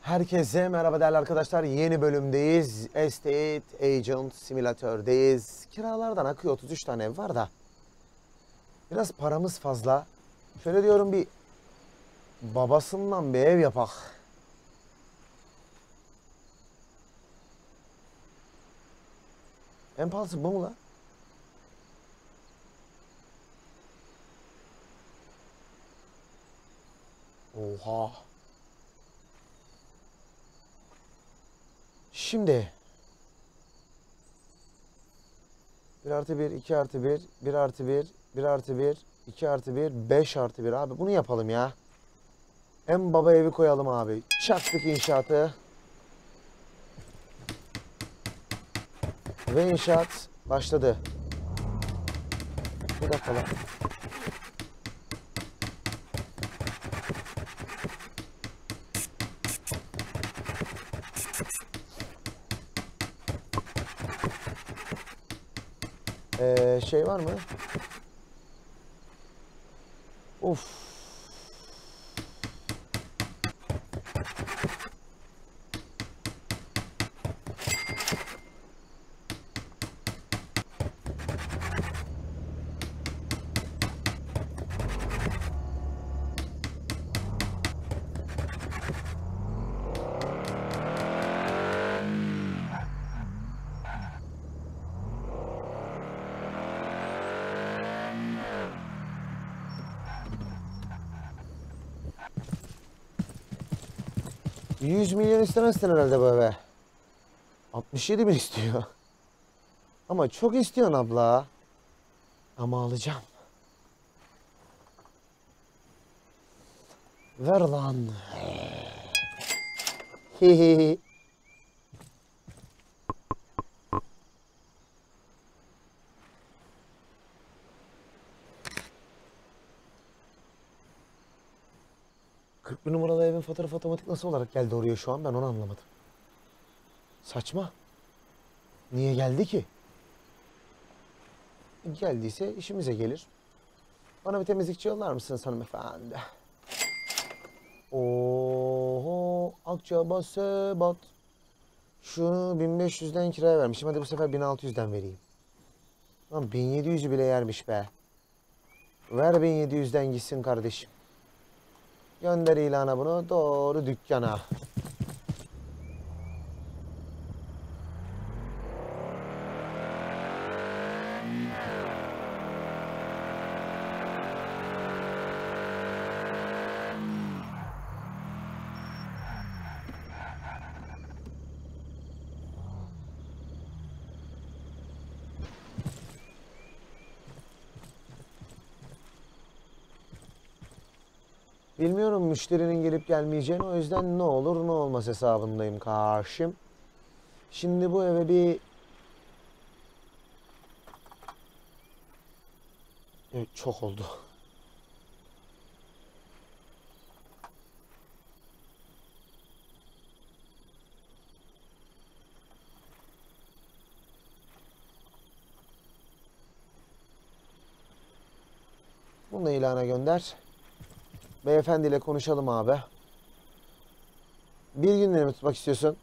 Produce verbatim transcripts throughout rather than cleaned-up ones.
Herkese merhaba değerli arkadaşlar. Yeni bölümdeyiz. Estate Agent Simülatör'deyiz. Kiralardan akıyor otuz üç tane ev var da. Biraz paramız fazla. Şöyle diyorum bir babasından bir ev yapak. En pahalısı bu mu la? Oha. Şimdi bir artı bir, iki artı bir, bir artı bir, bir artı bir, iki artı bir, beş artı bir. Abi bunu yapalım ya. En baba evi koyalım abi. Çaktık inşaatı. Ve inşaat başladı. Bir dakika lan. Ee, şey var mı? Of. yüz milyon istemezsin herhalde bu eve. altmış yedi bin istiyor. Ama çok istiyorsun abla. Ama alacağım. Ver lan. Hihihi. kırk bir numaralı evin fotoğrafı otomatik nasıl olarak geldi oraya şu an, ben onu anlamadım. Saçma. Niye geldi ki? Geldiyse işimize gelir. Bana bir temizlikçi yollar mısınız hanımefendi? Oho, Akçaba Sebat. Şunu bin beş yüzden kiraya vermişim. Hadi bu sefer bin altı yüzden vereyim. Lan bin yedi yüzü bile yermiş be. Ver bin yedi yüzden gitsin kardeşim. Gönder ilana bunu doğru dükkana. Bilmiyorum müşterinin gelip gelmeyeceğini, o yüzden ne olur ne olmaz hesabındayım karşım. Şimdi bu eve bir... Evet, çok oldu. Bunu da ilana gönder. Beyefendiyle konuşalım abi. Bir günlüğüne mi tutmak istiyorsun?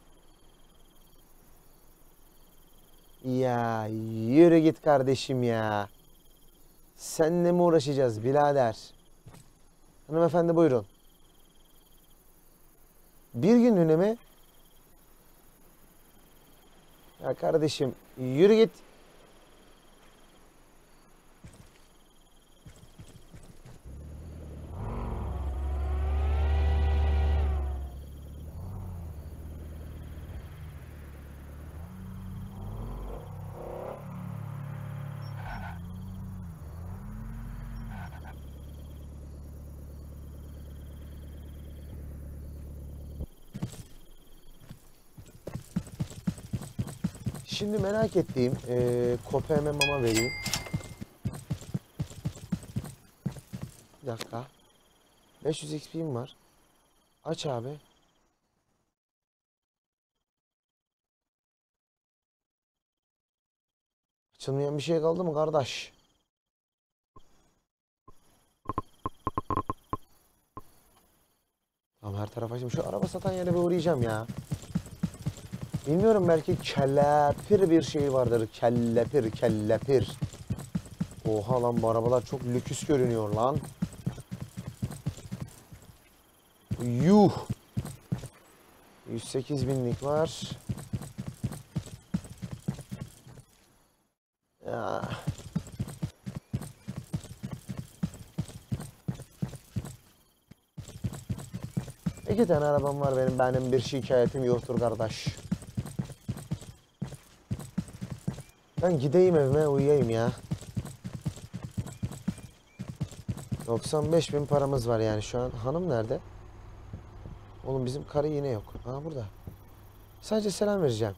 Ya yürü git kardeşim ya. Seninle mi uğraşacağız birader? Hanımefendi buyurun. Bir günlüğüne mi? Ya kardeşim yürü git. Şimdi merak ettiğim e, köpeğime mama vereyim. Bir dakika. beş yüz X P'm var. Aç abi. Açılmayan bir şey kaldı mı kardeş? Tamam, her tarafa şimdi şu araba satan yere bir uğrayacağım ya. Bilmiyorum, belki kellepir bir şey vardır. Kellepir, kellepir. Oha lan, bu arabalar çok lüküs görünüyor lan. Yuh. yüz sekiz binlik var. Ya. İki tane arabam var benim. Benim bir şikayetim yoktur kardeş. Ben gideyim evime, uyuyayım ya. doksan beş bin paramız var yani şu an. Hanım nerede? Oğlum bizim karı yine yok. Aa, burada. Sadece selam vereceğim.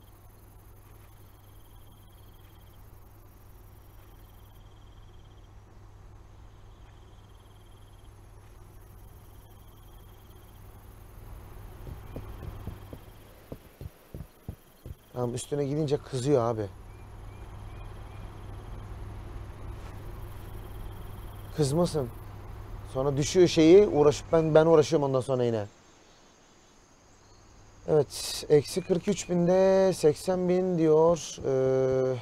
Tamam, üstüne gidince kızıyor abi. Kızmasın. Sonra düşüyor şeyi, uğraşıp ben ben uğraşıyorum ondan sonra yine. Evet, eksi kırk üç binde seksen bin diyor. Ee,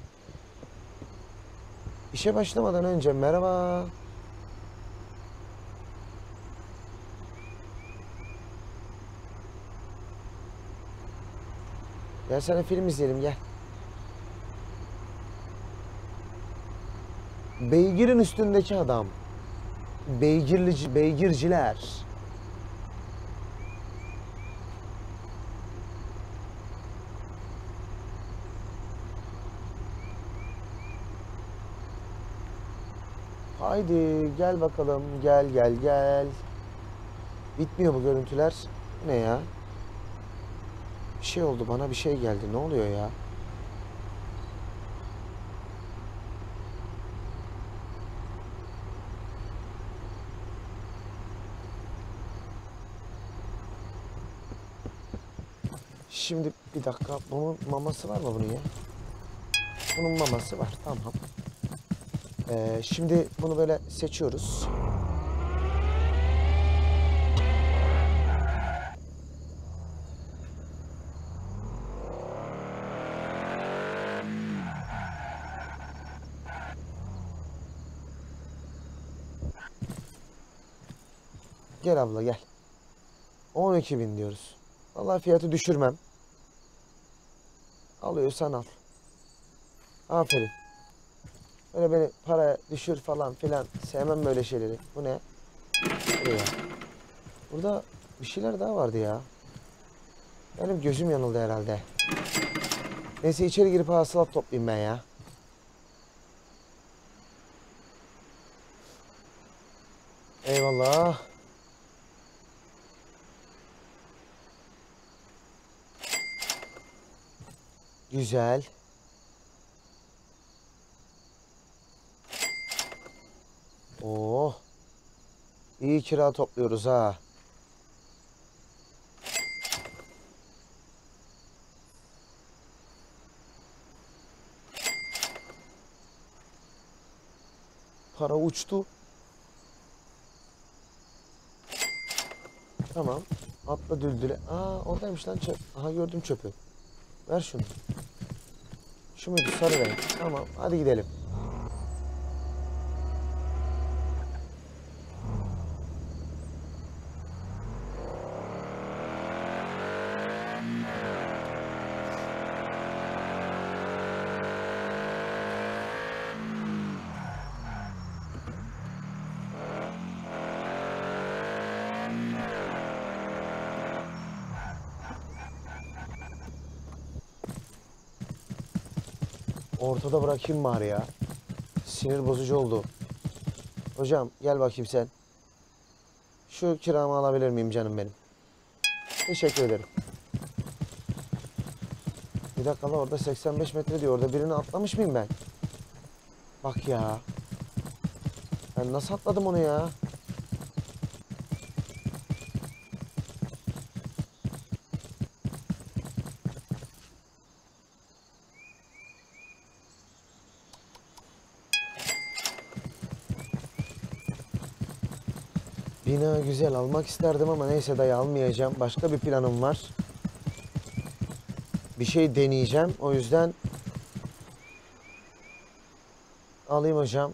işe başlamadan önce merhaba. Gel sana film izleyelim, gel. Beygirin üstündeki adam. Beygirlici, beygirciler. Haydi gel bakalım, gel gel gel. Bitmiyor bu görüntüler. Ne ya? Bir şey oldu, bana bir şey geldi. Ne oluyor ya? Şimdi bir dakika, bunun maması var mı bunun ya? Bunun maması var, tamam. Ee, şimdi bunu böyle seçiyoruz. Gel abla gel. on iki bin diyoruz. Vallahi fiyatı düşürmem. Alıyorsan al. Aferin. Böyle beni para düşür falan filan. Sevmem böyle şeyleri. Bu ne? Buraya. Burada bir şeyler daha vardı ya. Benim gözüm yanıldı herhalde. Neyse, içeri girip hasılat toplayayım ben ya. Eyvallah. Güzel. Oh. İyi kira topluyoruz ha. Para uçtu. Tamam. Atla düldüle. Aa, oradaymış lan çöp. Aha, gördüm çöpü. Ver şunu. Şu muydu, sarı renk? Tamam, hadi gidelim. Ortada bırakayım bari ya. Sinir bozucu oldu. Hocam gel bakayım sen. Şu kiramı alabilir miyim canım benim? Teşekkür ederim. Bir dakika la, orada seksen beş metre diyor. Orada birini atlamış mıyım ben? Bak ya. Ben nasıl atladım onu ya? Bina güzel, almak isterdim ama neyse dayı, almayacağım. Başka bir planım var. Bir şey deneyeceğim. O yüzden alayım hocam.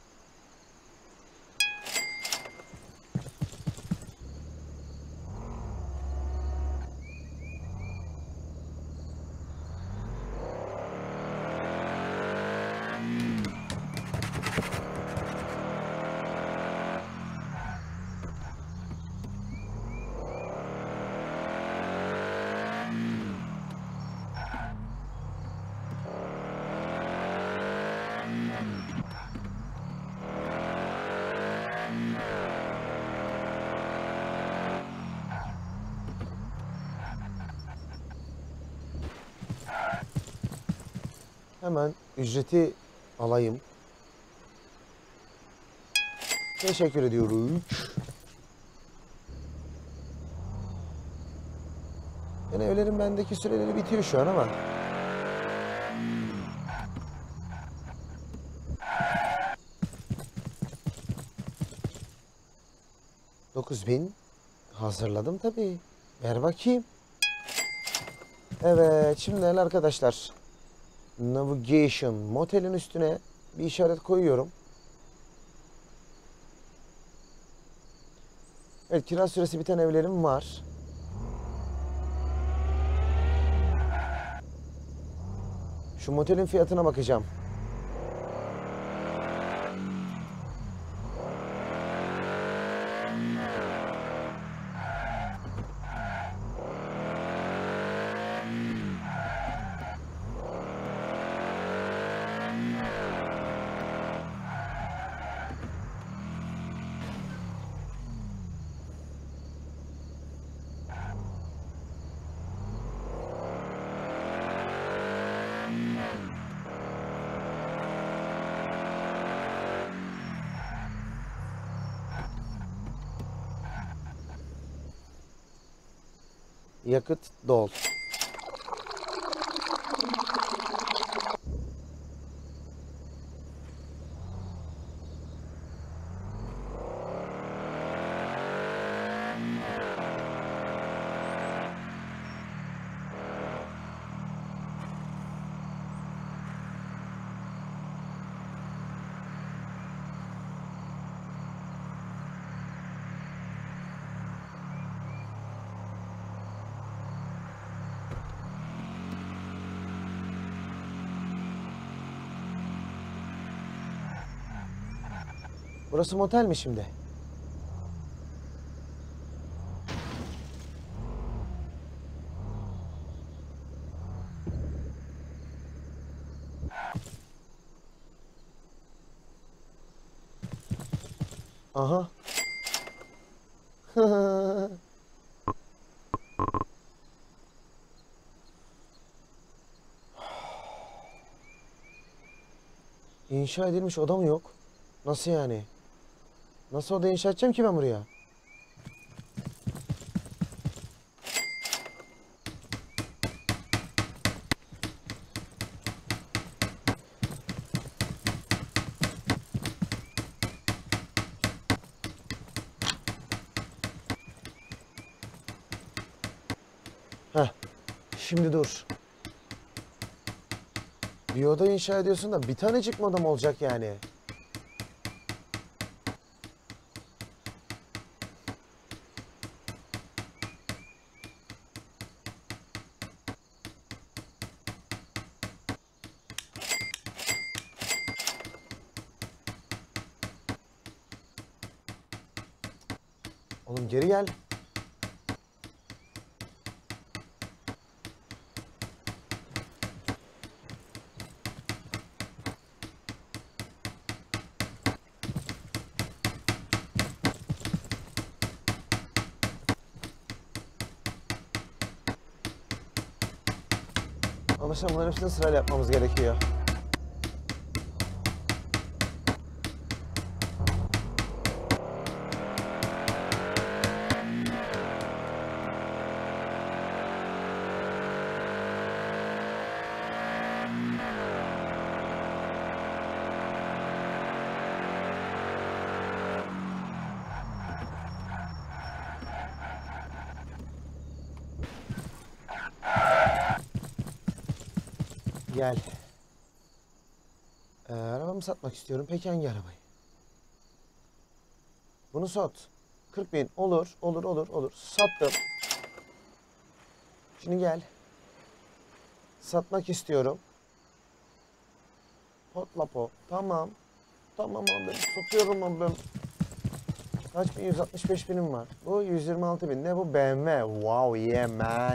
Hemen ücreti alayım. Teşekkür ediyoruz. Yani evlerin bendeki süreleri bitiyor şu an ama. dokuz bin hazırladım tabii. Ver bakayım. Evet, şimdi arkadaşlar. Navigation motelin üstüne bir işaret koyuyorum. Evet, kira süresi biten evlerim var. Şu motelin fiyatına bakacağım. Yakıt dol. Burası motel mi şimdi? Aha. İnşa edilmiş oda mı yok? Nasıl yani? Nasıl oda inşa edeceğim ki ben buraya? Heh. Şimdi dur. Bir oda inşa ediyorsun da bir tanecik mi odam olacak yani? Oğlum geri gel. Ama şimdi bunların hepsini sırayla yapmamız gerekiyor. Gel. Ee, arabamı satmak istiyorum. Peki hangi arabayı? Bunu sat. kırk bin. Olur. Olur. Olur. Olur. Sattım. Şimdi gel. Satmak istiyorum. Potlapo. Tamam. Tamam abi. Satıyorum abi. Kaç bin? yüz altmış beş binim var. Bu yüz yirmi altı bin. Ne bu? B M W. Wow yeah man.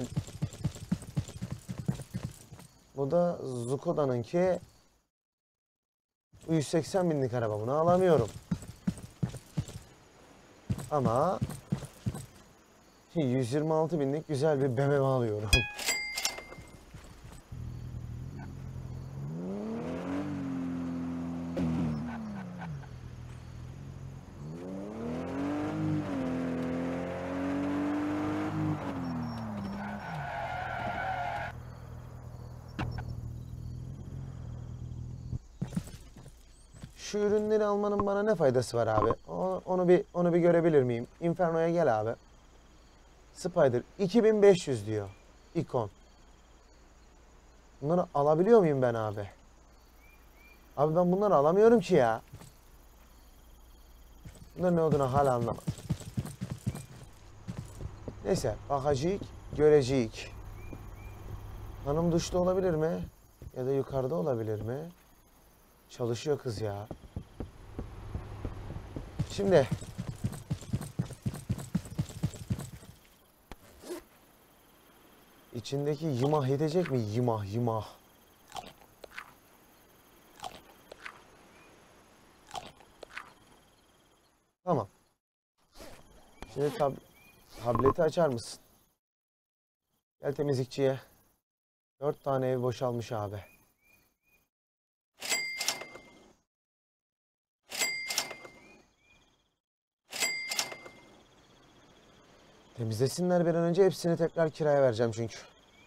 Bu da Zukoda'nınki. Bu yüz seksen binlik araba. Bunu alamıyorum. Ama yüz yirmi altı binlik güzel bir B M W alıyorum. Şu ürünleri almanın bana ne faydası var abi? Onu, onu bir onu bir görebilir miyim? Inferno'ya gel abi. Spider iki bin beş yüz diyor. İkon. Bunları alabiliyor muyum ben abi? Abi ben bunları alamıyorum ki ya. Bunların ne olduğunu hala anlamadım. Neyse bakacağız, göreceğiz. Hanım duşta olabilir mi? Ya da yukarıda olabilir mi? Çalışıyor kız ya. Şimdi içindeki yımah yetecek mi? Yımah yımah. Tamam. Şimdi tab tableti açar mısın? Gel temizlikçiye. Dört tane ev boşalmış abi. Temizlesinler bir an önce, hepsini tekrar kiraya vereceğim çünkü.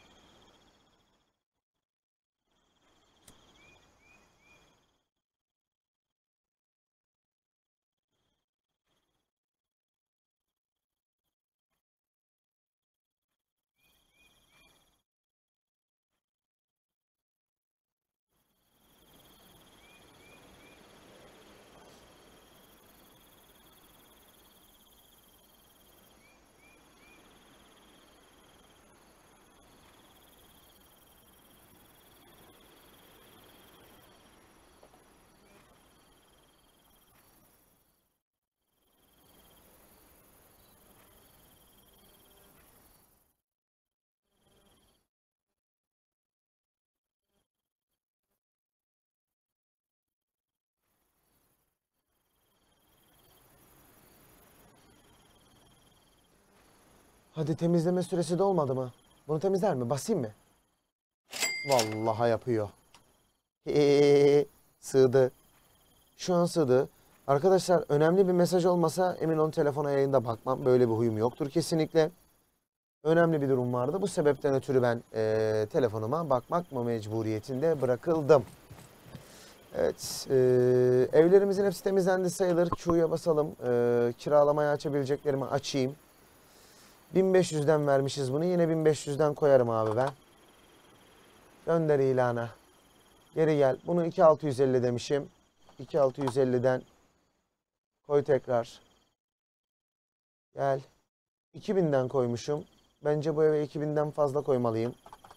Hadi temizleme süresi de olmadı mı? Bunu temizler mi? Basayım mı? Vallahi yapıyor. Heee, sığdı. Şu an sığdı. Arkadaşlar önemli bir mesaj olmasa emin olun telefona yayında bakmam. Böyle bir huyum yoktur kesinlikle. Önemli bir durum vardı. Bu sebepten ötürü ben e, telefonuma bakmak mı mecburiyetinde bırakıldım. Evet. E, evlerimizin hepsi temizlendi sayılır. Q'ya basalım. E, kiralamaya açabileceklerimi açayım. bin beş yüzden vermişiz bunu. Yine bin beş yüzden koyarım abi ben. Gönder ilana. Geri gel. Bunu iki bin altı yüz elli demişim. iki bin altı yüz elliden koy tekrar. Gel. iki binden koymuşum. Bence bu eve iki binden fazla koymalıyım.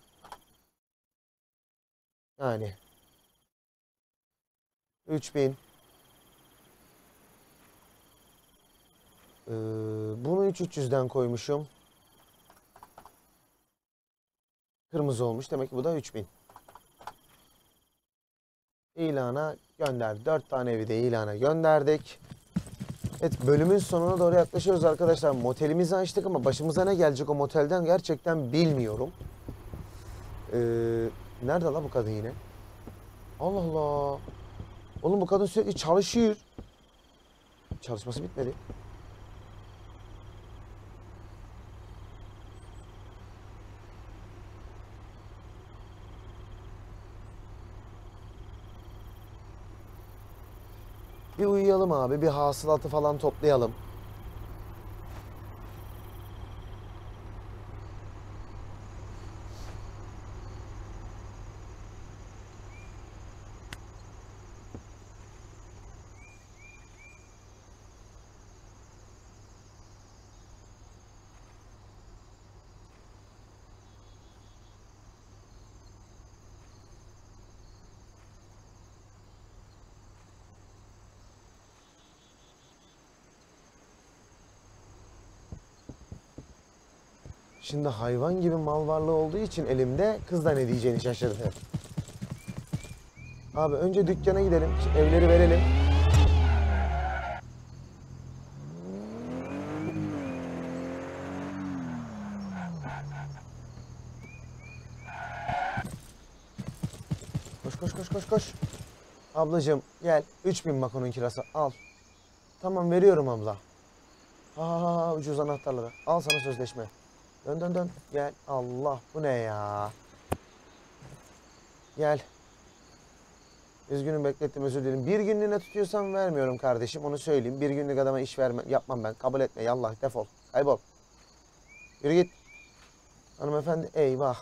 Yani. üç bin. Ee, bunu üç bin üç yüzden koymuşum. Kırmızı olmuş. Demek ki bu da üç bin. İlana gönder. dört tane evi de ilana gönderdik. Evet, bölümün sonuna doğru yaklaşıyoruz arkadaşlar. Motelimizi açtık ama başımıza ne gelecek o motelden gerçekten bilmiyorum. Ee, nerede la bu kadın yine? Allah Allah. Oğlum bu kadın sürekli çalışıyor. Çalışması bitmedi. Bir uyuyalım abi. Bir hasılatı falan toplayalım. Şimdi hayvan gibi mal varlığı olduğu için elimde kız da ne diyeceğini şaşırdı. Abi önce dükkana gidelim. Şu evleri verelim. Koş koş koş koş koş. Ablacığım gel. üç bin bak onun kirası. Al. Tamam veriyorum abla. Ha ha ha ucuz anahtarları. Al sana sözleşme. Dön dön dön. Gel. Allah bu ne ya? Gel. Üzgünüm beklettim özür dilerim. Bir günlüğüne tutuyorsam vermiyorum kardeşim onu söyleyeyim. Bir günlük adama iş vermem yapmam ben. Kabul etme yallah defol. Kaybol. Yürü git. Hanımefendi eyvah.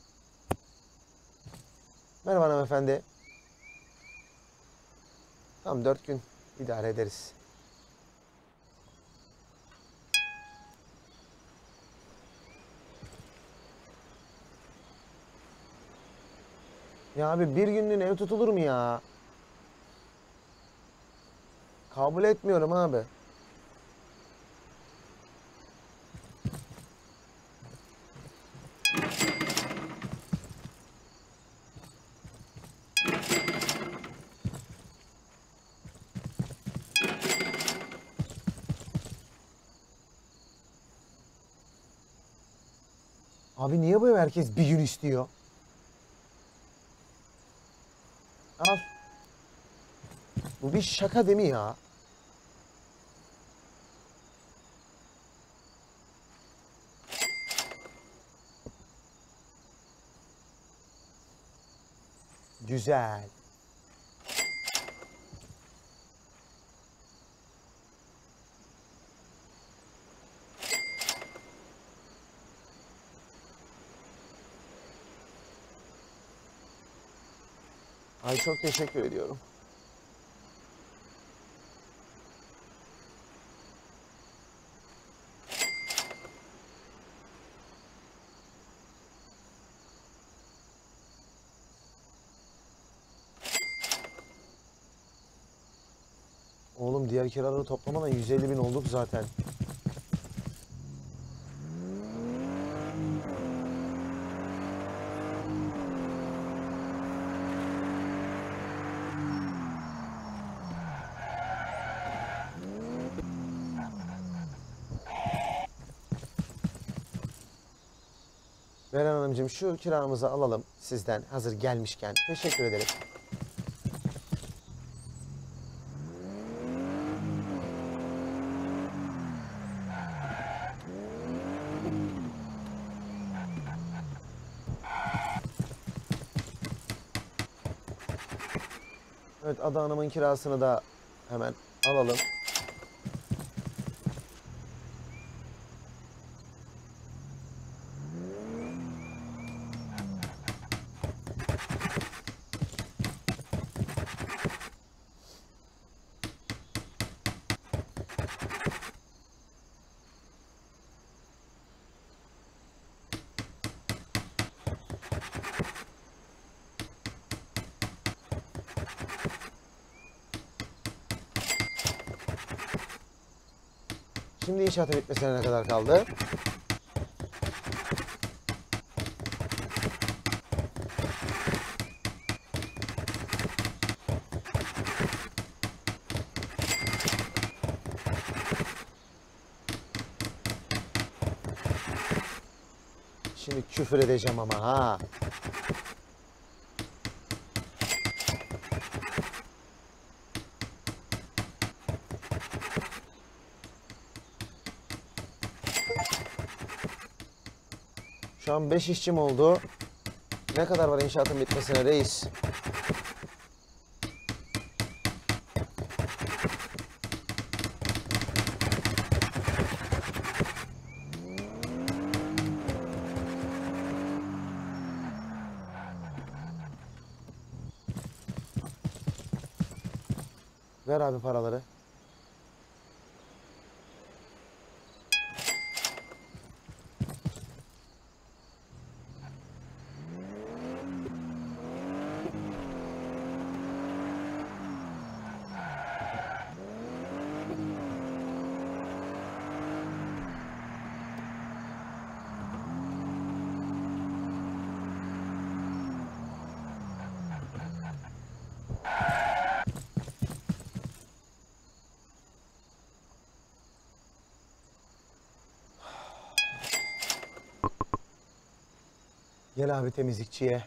Merhaba hanımefendi. Tam dört gün idare ederiz. Ya abi bir günlüğüne ev tutulur mu ya? Kabul etmiyorum abi. Abi niye bu ev herkes bir gün istiyor? Al. Bu bir şaka değil mi ya? Güzel. Ay çok teşekkür ediyorum. Oğlum diğer kiraları toplamadan yüz elli bin olduk zaten. Beren Hanımcığım şu kiramızı alalım sizden hazır gelmişken. Teşekkür ederim. Evet Ada Hanım'ın kirasını da hemen alalım. Şimdi inşaatın bitmesine ne kadar kaldı? Şimdi küfür edeceğim ama ha. Şu an beş işçim oldu. Ne kadar var inşaatın bitmesine reis? Ver abi paraları. Gel abi temizlikçiye.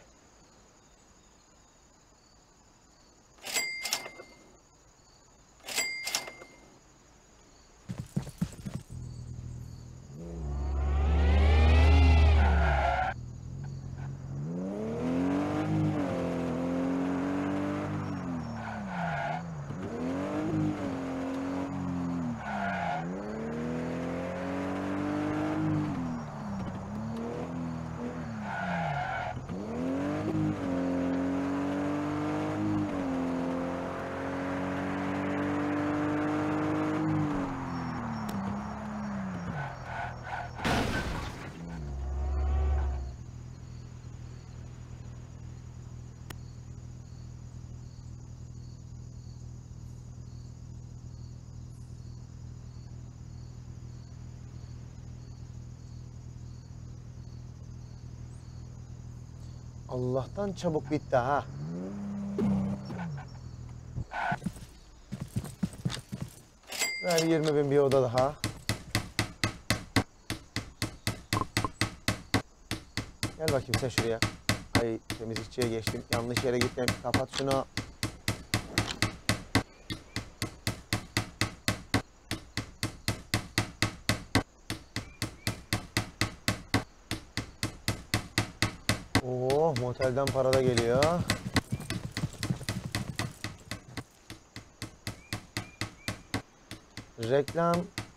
Allah'tan çabuk bitti ha. Ver yirmi bin bir oda daha. Gel bakayım sen şuraya. Ay temizlikçiye geçtim. Yanlış yere gittim. Kapat şunu. Oh, motelden para da geliyor. Reklam.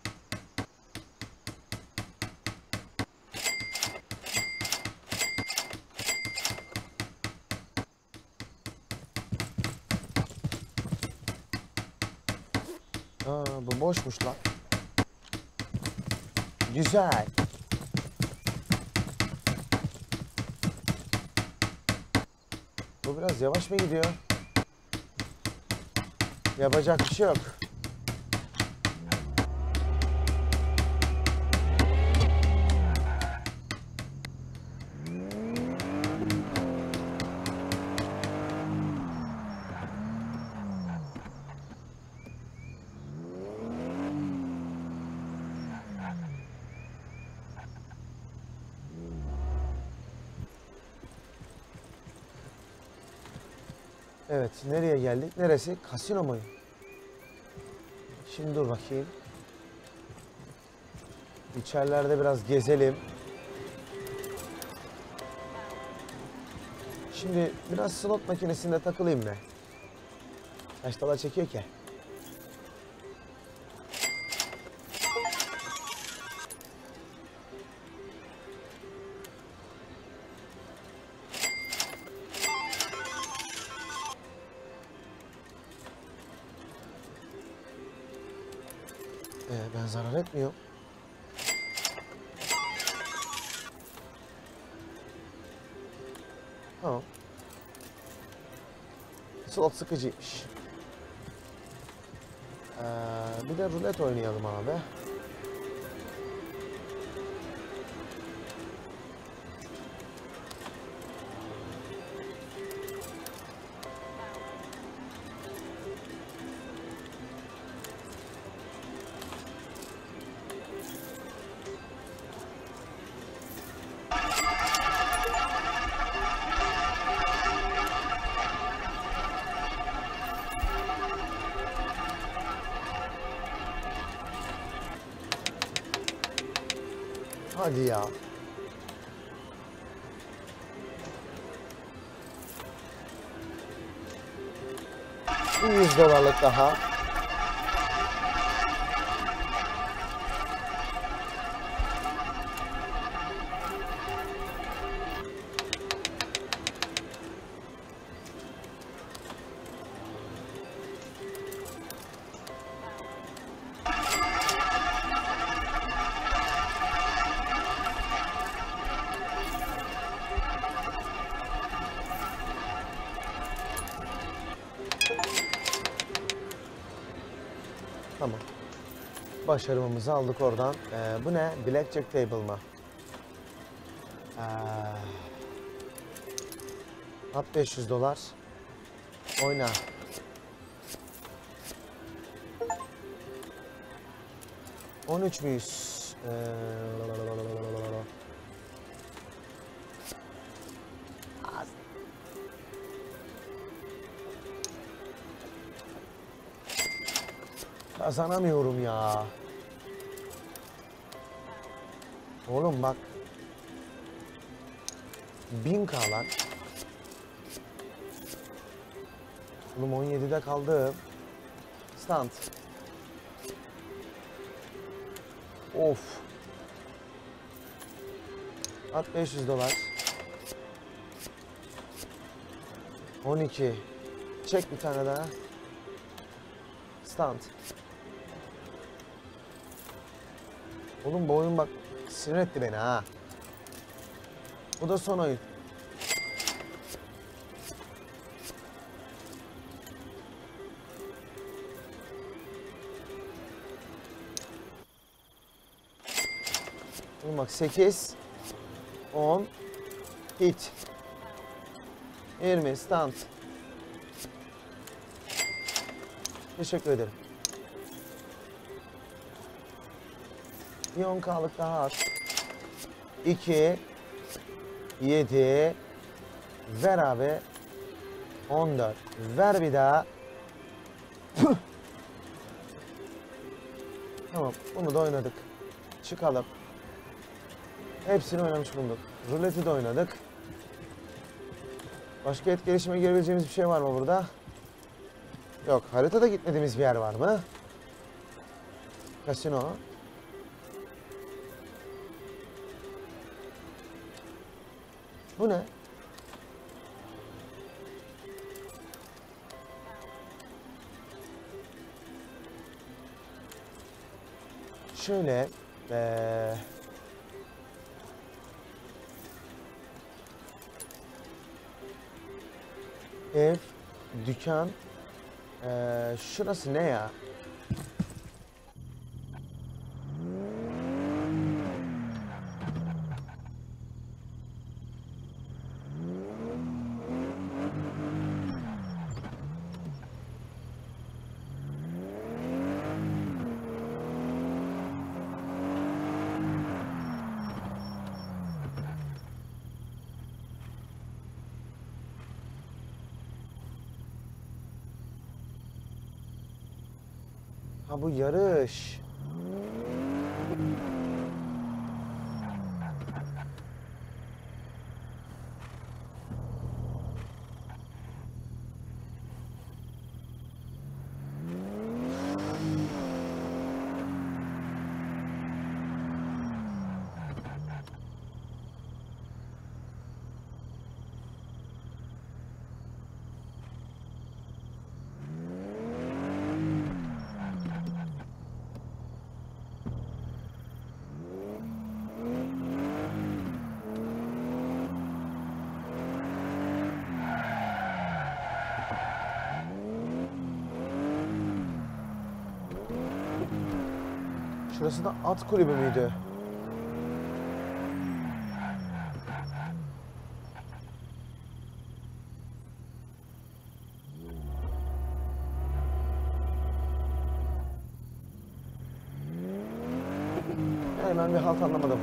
Aa, bu boşmuş lan. Güzel. Bu biraz yavaş mı gidiyor? Yapacak bir şey yok. Evet, nereye geldik? Neresi? Kasino mu? Şimdi dur bakayım. İçerilerde biraz gezelim. Şimdi biraz slot makinesinde takılayım mı? Kaç dolar çekiyor ki? Ee, ben zarar etmiyorum. Tamam. Slot sıkıcıymış. Ee, bir de rulet oynayalım abi. Hadi ya. Bir yüz dolarlık daha. Tamam. Başarımımızı aldık oradan. Ee, bu ne? Blackjack table mı? Ee, at beş yüz dolar. Oyna. on üç müyüz? Ee, Kazanamıyorum ya. Oğlum bak. bin K lan. Oğlum on yedide kaldım. Stand. Of. At beş yüz dolar. on iki. Çek bir tane daha. Stand. Oğlum bu oyun bak sinir etti beni ha. Bu da son oyun. Oğlum bak sekiz, on, hit, yirmi, stand. Teşekkür ederim. Bir on K'lık daha at. iki, yedi, ver abi. on dört, ver bir daha. Püh. Tamam, bunu da oynadık. Çıkalım. Hepsini oynamış bulduk. Ruleti de oynadık. Başka etkileşime girebileceğimiz bir şey var mı burada? Yok. Haritada gitmediğimiz bir yer var mı? Kasino. Bu ne? Şöyle ee, ev, dükkan, ee, şurası ne ya? Ha bu yarış. Şurası da at kulübü müydü? Yani ben bir halt anlamadım.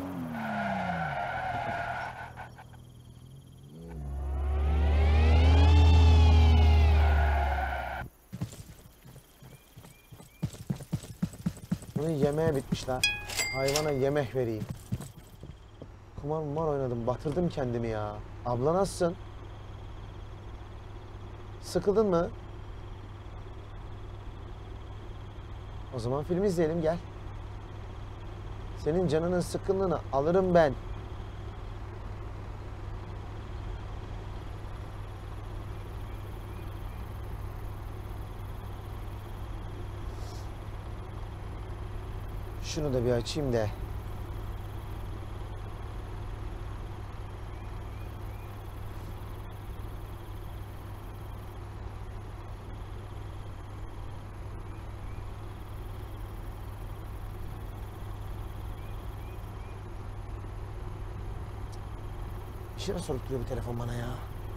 Bunun yemeğe bitmiş la. Hayvana yemek vereyim. Kumar mumar oynadım. Batırdım kendimi ya. Abla nasılsın? Sıkıldın mı? O zaman film izleyelim gel. Senin canının sıkkınlığını alırım ben. Şunu da bir açayım da. Bir şeyler sorup duruyor bu telefon bana ya.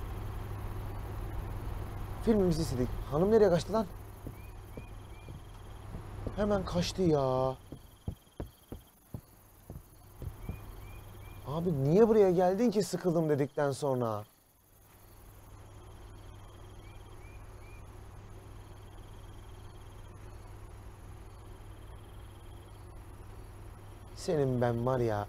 Filmimizi izledik. Hanım nereye kaçtı lan? Hemen kaçtı ya. Abi niye buraya geldin ki sıkıldım dedikten sonra? Senin ben var ya.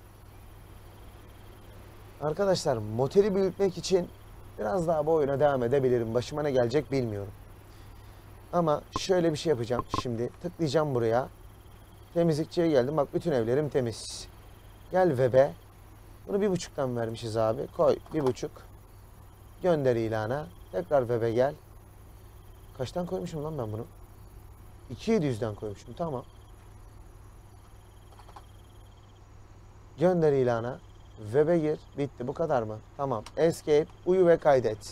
Arkadaşlar moteli büyütmek için biraz daha bu oyuna devam edebilirim. Başıma ne gelecek bilmiyorum. Ama şöyle bir şey yapacağım. Şimdi tıklayacağım buraya. Temizlikçiye geldim. Bak bütün evlerim temiz. Gel Web'e. Bunu bir buçuktan vermişiz abi. Koy bir buçuk. Gönder ilana. Tekrar Web'e gel. Kaçtan koymuşum lan ben bunu? iki bin yedi yüzden koymuşum. Tamam. Gönder ilana. Web'e gir. Bitti. Bu kadar mı? Tamam. Escape. Uyu ve kaydet.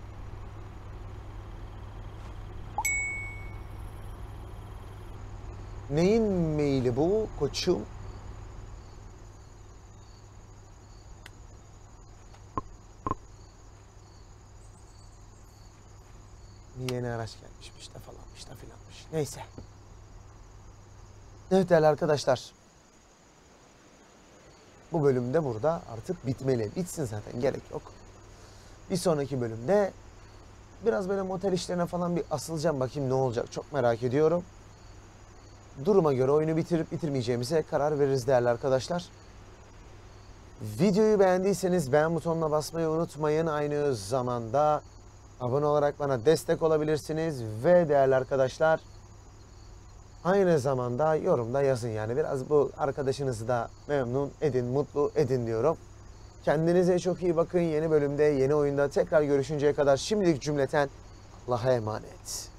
Neyin maili bu koçum? Yeni araç gelmişmiş de falanmış da filanmış. Neyse. Evet değerli arkadaşlar. Bu bölümde burada artık bitmeli. Bitsin zaten, gerek yok. Bir sonraki bölümde biraz böyle motel işlerine falan bir asılacağım. Bakayım ne olacak, çok merak ediyorum. Duruma göre oyunu bitirip bitirmeyeceğimize karar veririz değerli arkadaşlar. Videoyu beğendiyseniz beğen butonuna basmayı unutmayın. Aynı zamanda abone olarak bana destek olabilirsiniz. Ve değerli arkadaşlar, aynı zamanda yorumda yazın, yani biraz bu arkadaşınızı da memnun edin, mutlu edin diyorum. Kendinize çok iyi bakın. Yeni bölümde, yeni oyunda tekrar görüşünceye kadar şimdilik cümleten Allah'a emanet.